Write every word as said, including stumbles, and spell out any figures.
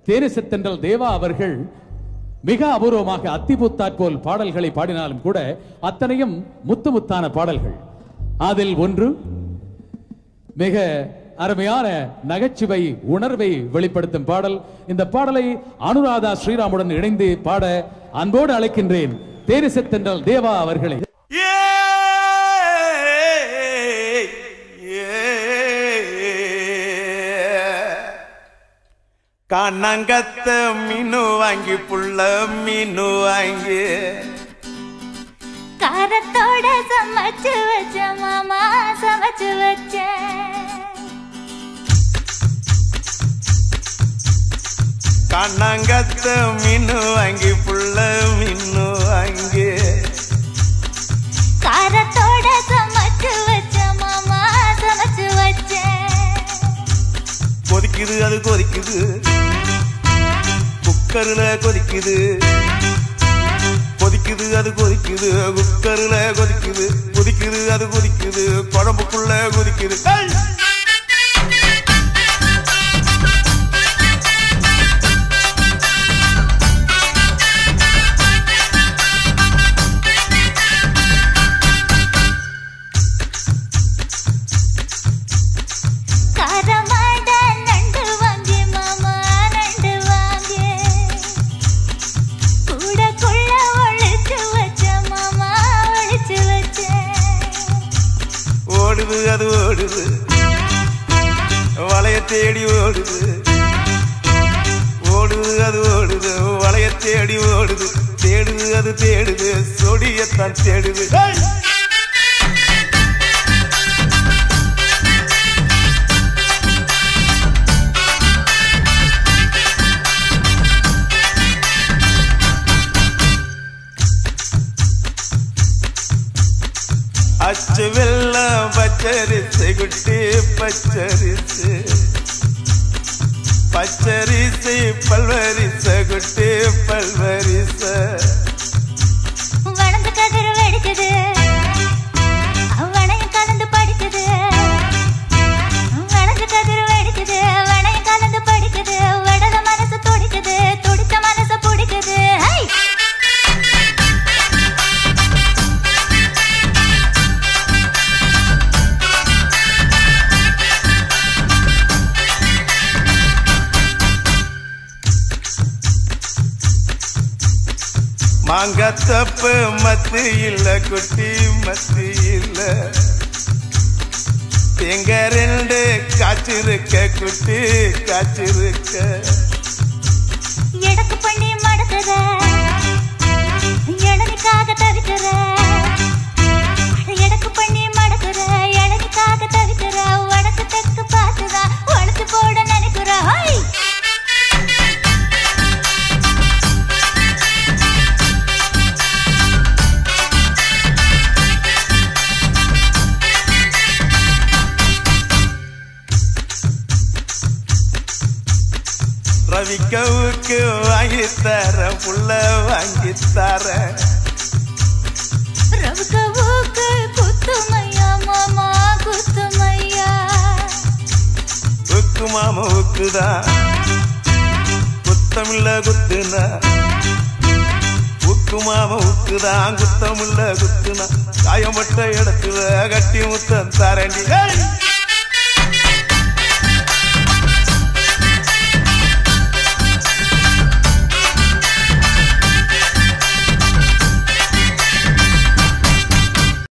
தேனிசத்தென்றல் தேவா அவர்கள் மிக அபூர்வமாக அத்திபுத்தாற் போல் பாடல்களை பாடினாலும் கூட அத்தனையும் முத்து முத்தான பாடல்கள். அதில் ஒன்று மிக அருமையான நகைச்சுவை உணர்வை வெளிப்படுத்தும் பாடல். இந்த பாடலை அனுராதா ஸ்ரீராமுடன் இணைந்து பாட அன்போடு அழைக்கின்றேன் தேனிசத்தென்றல் தேவா அவர்களை. கண்ணங்கத்த மீனு வாங்கி புள்ள மீனு வாங்கி காரத்தோட சமைச்சு வச்ச மாமா சமைச்சு வச்ச கண்ணங்கத்த மீனு வாங்கி புள்ள மீனு வாங்கி காரத்தோட சமைச்சு வச்ச மாமா சமைச்சு வச்ச கொதிக்குது அது கொதிக்குது குக்கர்ல கொதிக்குது கொதிக்குது அது கொதிக்குது குக்கர்ல கொதிக்குது கொதிக்குது அது கொதிக்குது குழம்புக்குள்ள கொதிக்குது. ஓடுது அது ஓடுது வளைய தேடி ஓடுது ஓடுது அது ஓடுது வளைய தேடி ஓடுது தேடுது அது தேடுது சொடியத்தான் தேடுது. அச்சு வெள்ளம் பச்சரிசு குட்டி பச்சரிசு பச்சரிசு பல்வரிச குட்டி பல்வரிச வளர்ந்து கதிர் வெடிக்குது வளையம் கலந்து படிக்குது வளர்ந்து கதிர் வெடிக்குது வளையம் கலந்து படிக்குது வடல மனசு துடிக்குது துடிச்ச மனசு பிடிக்குது. மாங்கத்தப்பு மத்து இல்ல குட்டி மத்து இல்ல எங்க ரெண்டு காய்ச்சிருக்க குட்டி காய்ச்சிருக்க எடக்கு பண்ணி மடக்குற இளநிக்காக தவிக்கிற எடக்கு பண்ணி மடக்குற இளநிக்காக தவிக்கிற வடக்கு தெற்கு பார்த்துதா வளர்த்து போட நினைக்கிற. ரவிக்கவுக்கு வாங்கித்தர புள்ள வாங்கித்தர ரவிக்கவுக்கு குத்துமையா மாமா குத்துமையா உக்கு மாமா உக்குதான் குத்தமில்ல குத்துனா உக்கு மாமா உக்குதான் குத்தமில்ல குத்துனா காயம்பட்ட இடத்துல கட்டி முத்தம் தரண்டி.